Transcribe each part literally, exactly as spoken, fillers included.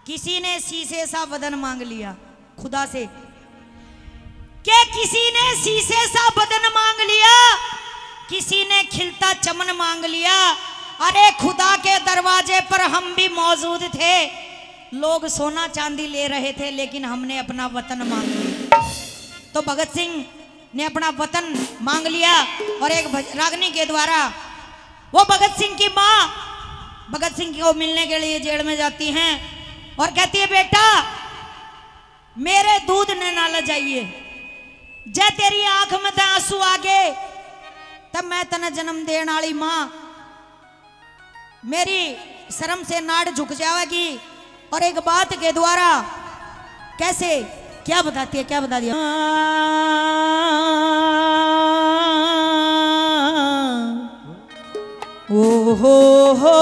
किसी ने शीशे सा बदन मांग लिया खुदा से, के किसी ने शीशे सा बदन मांग लिया, किसी ने खिलता चमन मांग लिया। अरे खुदा के दरवाजे पर हम भी मौजूद थे, लोग सोना चांदी ले रहे थे लेकिन हमने अपना वतन मांग लिया। तो भगत सिंह ने अपना वतन मांग लिया और एक रागनी के द्वारा वो भगत सिंह की माँ भगत सिंह को मिलने के लिए जेल में जाती हैं और कहती है बेटा मेरे दूध ने ना ल जाइए, जय तेरी आंख में तो आंसू आ गए तब मैं तने जन्म देने वाली मां मेरी शर्म से नाड़ झुक जाएगी। और एक बात के द्वारा कैसे क्या बताती है, क्या बता दिया, ओ हो हो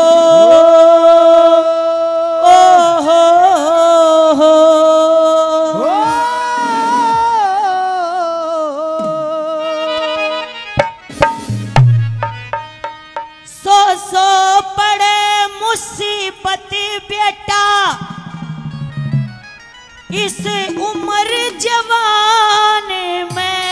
इस उम्र जवान में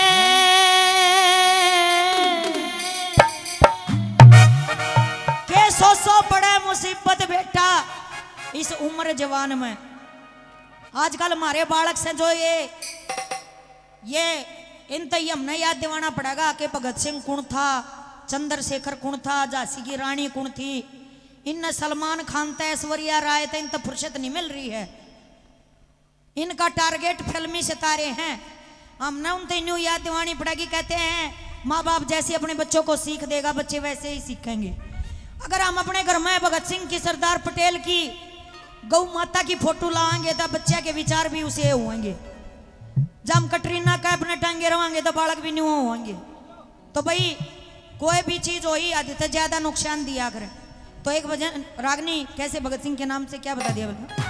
के सौ सौ बड़े मुसीबत बेटा इस उम्र जवान में। आजकल हमारे बालक से जो ये ये इन तो हमने याद दिवाना पड़ेगा कि भगत सिंह कौन था, चंद्रशेखर कौन था, झांसी की रानी कौन थी। इन सलमान खान था, ऐश्वर्या राय था, इन तो फुर्सत नहीं मिल रही है। इनका टारगेट फिल्मी सितारे हैं। हमने उनसे न्यू याद दिवानी पड़ेगी। कहते हैं माँ बाप जैसे अपने बच्चों को सीख देगा बच्चे वैसे ही सीखेंगे। अगर हम अपने घर में भगत सिंह की, सरदार पटेल की, गौ माता की फोटो लाएंगे तो बच्चे के विचार भी उसे होंगे। जब हम कटरीना का अपने टांगे रवांगे तो बालक भी न्यू होंगे। तो भाई कोई भी चीज हो ही आधी तो ज्यादा नुकसान दिया करे। तो एक भजन रागनी कैसे भगत सिंह के नाम से क्या बता दिया बता,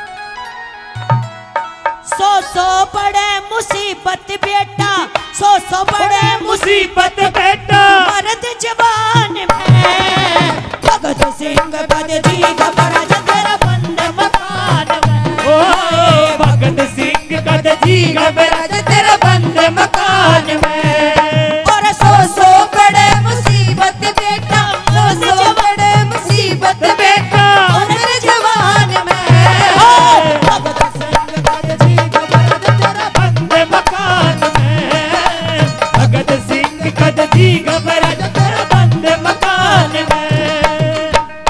सौ सौ बड़े मुसीबत बेटा, सौ सौ बड़े मुसीबत बेटा, मर्द जवान में भगत सिंह कद जी घबरा तेरा बंद मकान में। ओ भगत सिंह कद जी घबरा तेरा बंद मकान में। और सौ सौ बड़े मुसीबत बेटा, सौ सौ बड़े मुसीबत बेटा, मर्द जवान में भगत सिंह कद जी जी घबरा तेरा बंद मकान में।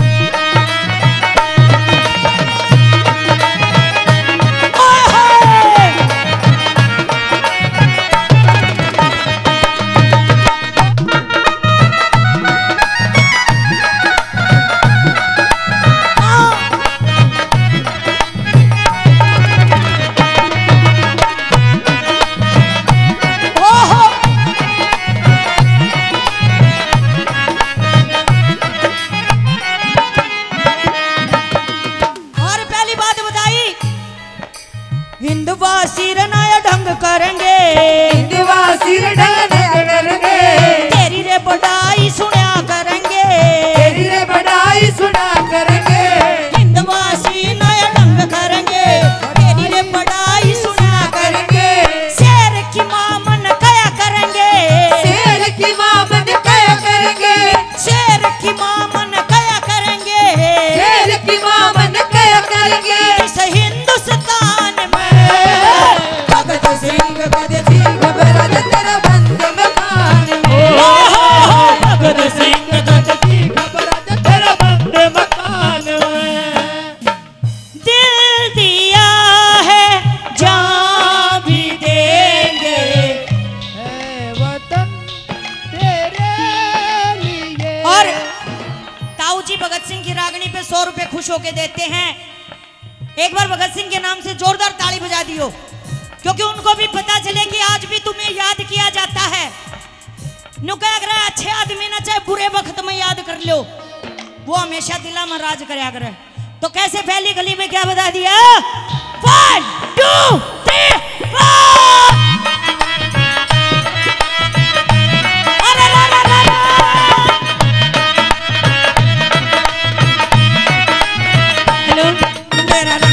हिंदवासी रनाया ढंग करेंगे, हिंदवासी ढंग करेंगे, तेरी रे बढ़ाई सुना करेंगे, तेरी रे बढ़ाई सुना करेंगे। हिंदवासी नया ढंग करेंगे, तेरी रे बढ़ाई सुना करेंगे। शेर की मां मन कया करेंगे, शेर की मां मन कया करेंगे, शेर की मां मन कया करेंगे, शेर की मां मन कया करेंगे। इस हिंदुस्तान भगत सिंह कद जी घबरा तेरा बंद मकान में। भगत सिंह कद जी घबरा तेरा बंद मकान में। दिल दिया है जान भी देंगे, है वतन तेरे लिए। और ताऊ जी भगत सिंह की रागनी पे सौ रुपए खुश होके देते हैं। एक बार भगत सिंह के नाम से जोरदार ताली बजा दियो, क्योंकि उनको भी पता चले कि आज भी तुम्हें याद किया जाता है। नुका अगर अच्छे आदमी ना चाहे बुरे वक्त में याद कर लो, वो हमेशा दिला में राज करया करे। तो कैसे पहली गली में क्या बता दिया, वन टू थ्री फोर। अरे रा रा रा रा। हेलो मेरा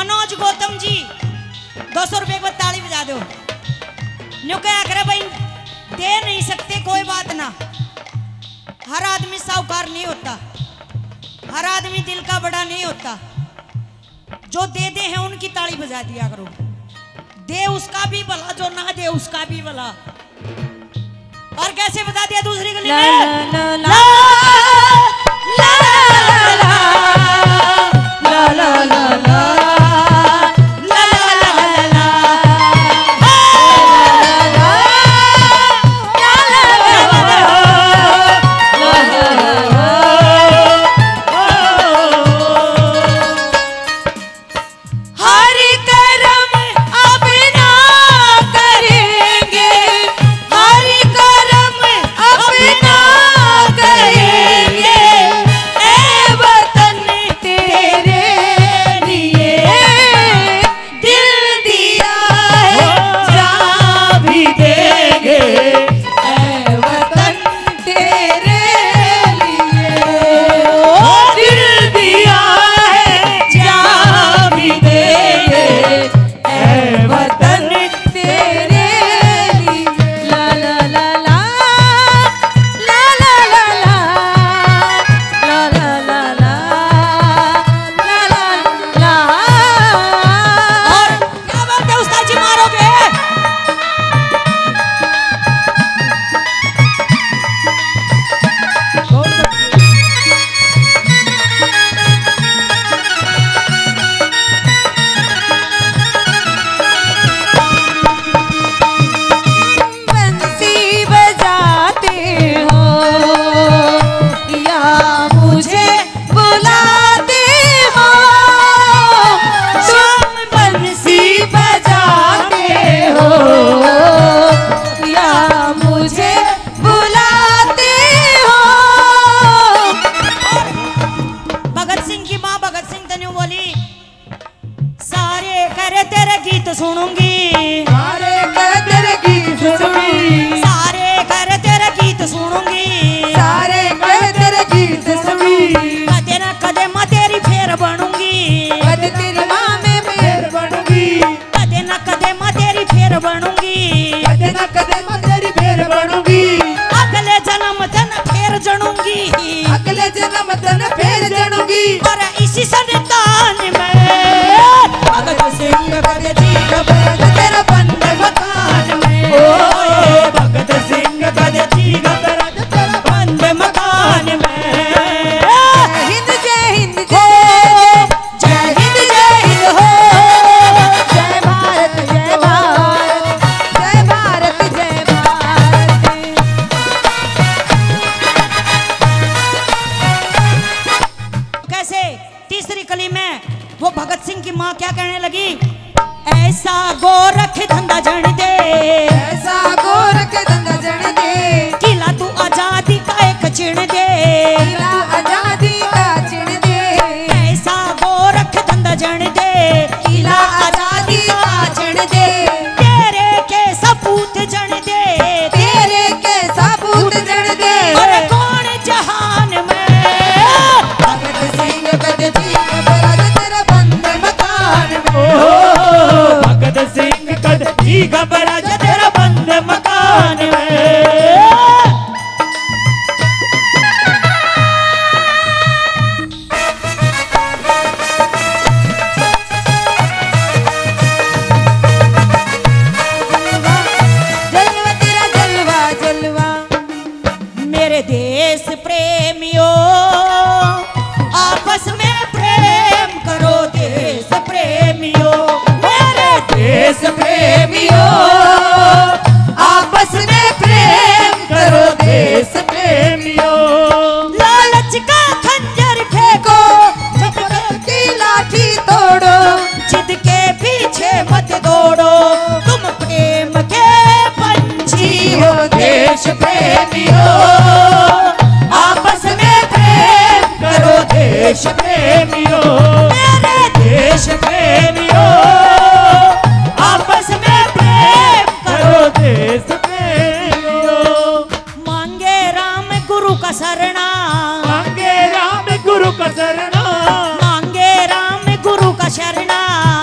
मनोज गौतम जी दो सौ रुपए की ताली बजा दो। न्यू क्या करे भाई, दे नहीं सकते कोई बात ना, हर आदमी साहूकार नहीं होता, हर आदमी दिल का बड़ा नहीं होता। जो दे दे हैं उनकी ताली बजा दिया करो, दे उसका भी भला, जो ना दे उसका भी भला। और कैसे बता दिया दूसरी गली में, ला ला ला ला ला ला ला ला सुनूंगी, सारे कर तेरे गीत सुनूंगी, सारे कर तेरे गीत सुनूंगी, सारे कर तेरे गीत सुनूंगी। कदे ना कदे माँ तेरी फेर बनूंगी, कदे तेरी माँ में फेर बनूंगी, कदे ना कदे माँ तेरी फेर बनूंगी, कदे ना कदे माँ तेरी फेर बनूंगी। अगले जन्म तन फेर जनूंगी, अगले जन्म तन फेर जनूंगी। और इसी संतान में भगत सिंह कदे तेरा बंद मकान में, ओ भगत सिंह कदे तेरा बंद मकान में। हिंद जय हिंद जय जय हिंद जय हिंद हो, जय भारत जय भारत जय भारत जय भारत। कैसे तीसरी कली में वो भगत सिंह की माँ क्या कहने लगी, ऐसा गोरख धंधा जन दे, ऐसा गोरख धंधा जन दे, किला तू आजादी का एक चिण दे, किला आजादी का चिण दे। ऐसा गोरख धंधा जन दे, किला आजादी का चिण दे। तेरे के सबूत जन दे, तेरे के सबूत जन दे। और कौन जहान में भगत सिंह कदे तेरा बंद मकान में, भगत सिंह कद जी घबरा जा तेरा बंद मकान में। जलवा तेरा जलवा जलवा। मेरे देश प्रेमियों आपस में प्रेम करो, देश प्रेमियों, देश प्रेमियों आपस में प्रेम करो, देश प्रेमियों। लालच का खंजर फेंको, जबरदस्ती की लाठी तोड़ो, जिद के पीछे मत दौड़ो, तुम प्रेम के पंछी हो, देश प्रेमियों आपस में प्रेम करो, देश प्रेमियों। मेरे देश प्रेमियों आपस में प्रेम करो, देश प्रेमियों। मांगे राम गुरु का शरणा, मांगे राम गुरु का शरणा, मांगे राम गुरु का शरणा।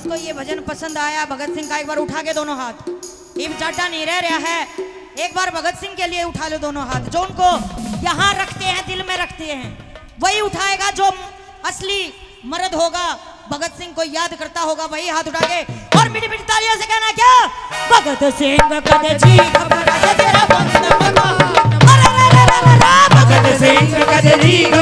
जिसको ये भजन पसंद आया भगत सिंह का, एक बार उठा के दोनों हाथ। इम चाटा नहीं रह रहा है, एक बार भगत सिंह के लिए उठा लो दोनों हाथ। जो उनको यहाँ रखते हैं, दिल में रखते हैं, वही उठाएगा। जो असली मर्द होगा, भगत सिंह को याद करता होगा, वही हाथ उठा के और मीठी मीठी तालियों से कहना क्या, भगत सिंह कद जी खबर तेरा बंद मका, भगत सिंह कद जी